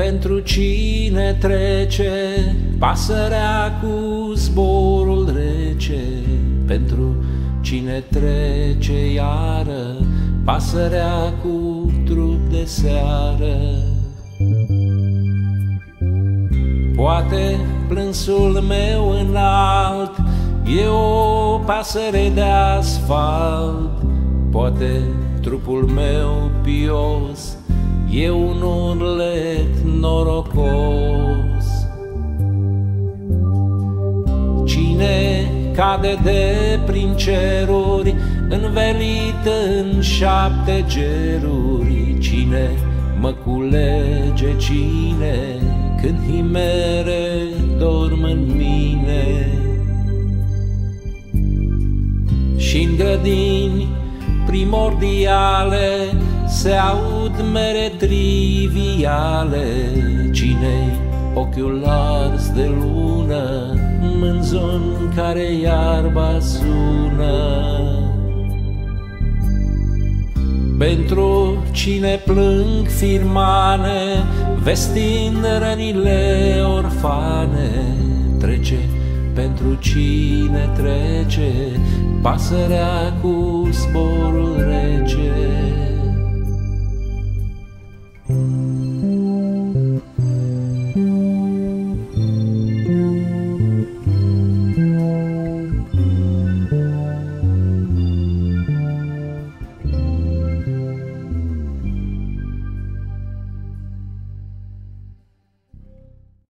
Pentru cine trece pasărea cu zborul rece, pentru cine trece iară pasărea cu trup de seară. Poate plânsul meu înalt e o pasăre de asfalt, poate trupul meu pios e un urlet norocos. Cine cade de prin ceruri, învelit în 7 geruri, cine mă culege, cine când himere dorm în mine. Și-n grădini primordiale se aud mere triviale, cine-i ochiul ars de lună, mânzon care iarba sună. Pentru cine plâng firmane, vestind rănile orfane, trece pentru cine trece pasărea cu zborul rece.